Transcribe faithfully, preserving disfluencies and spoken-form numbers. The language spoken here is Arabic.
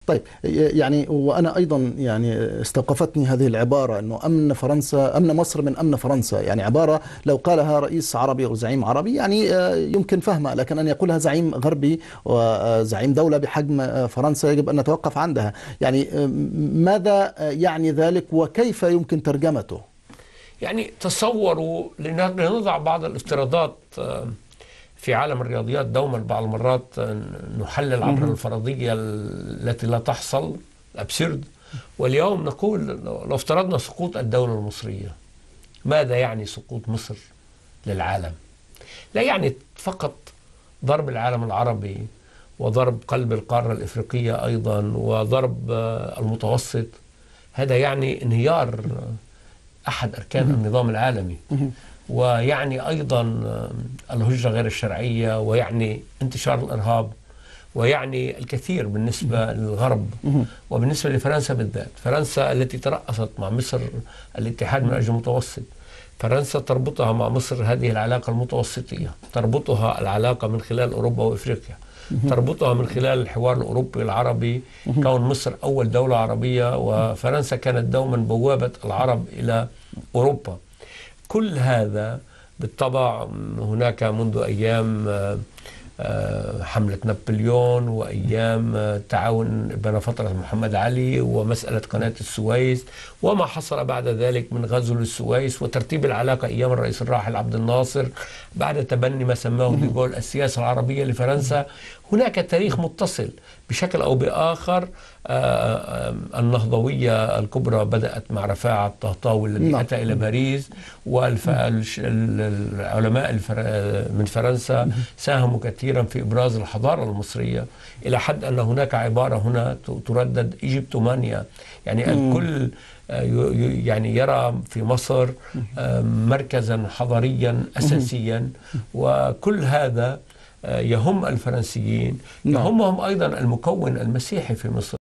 طيب، يعني وأنا أيضا يعني استوقفتني هذه العبارة أنه أمن فرنسا، أمن مصر من أمن فرنسا. يعني عبارة لو قالها رئيس عربي أو زعيم عربي يعني آه، يمكن فهمها، لكن أن يقولها زعيم غربي وزعيم دولة بحجم آه، فرنسا يجب أن نتوقف عندها. يعني آه، ماذا آه، يعني ذلك وكيف يمكن ترجمته؟ يعني تصوروا، لنضع بعض الافتراضات آه، في عالم الرياضيات دوما بعض المرات آه، نحلل عبر مهم. الفرضية التي لا تحصل، الأبسيرد. واليوم نقول لو افترضنا سقوط الدولة المصرية، ماذا يعني سقوط مصر للعالم؟ لا يعني فقط ضرب العالم العربي وضرب قلب القارة الإفريقية أيضا وضرب آه، المتوسط. هذا يعني انهيار أحد أركان مهم. النظام العالمي، مهم. ويعني أيضا الهجرة غير الشرعية، ويعني انتشار الإرهاب، ويعني الكثير بالنسبة للغرب مهم. وبالنسبة لفرنسا بالذات. فرنسا التي ترأست مع مصر الاتحاد من أجل المتوسط، فرنسا تربطها مع مصر هذه العلاقة المتوسطية، تربطها العلاقة من خلال أوروبا وإفريقيا، تربطها من خلال الحوار الأوروبي العربي، كون مصر أول دولة عربية وفرنسا كانت دوما بوابة العرب إلى أوروبا. كل هذا بالطبع هناك منذ أيام آه، آه، حملة نابليون، وأيام آه، تعاون بين فترة محمد علي ومسألة قناة السويس، وما حصل بعد ذلك من غزو للسويس وترتيب العلاقة أيام الرئيس الراحل عبد الناصر بعد تبني ما سماه ديغول السياسة العربية لفرنسا. هناك تاريخ متصل بشكل أو بآخر. آه، آه، النهضوية الكبرى بدأت مع رفاعة الطهطاوي الذي نعم. أتى إلى باريس، والعلماء من فرنسا ساهموا كثيرا في إبراز الحضارة المصرية، إلى حد أن هناك عبارة هنا تردد إيجيبتومانيا، يعني الكل يعني يرى في مصر مركزا حضاريا أساسيا. وكل هذا يهم الفرنسيين، نعم. يهمهم أيضا المكون المسيحي في مصر.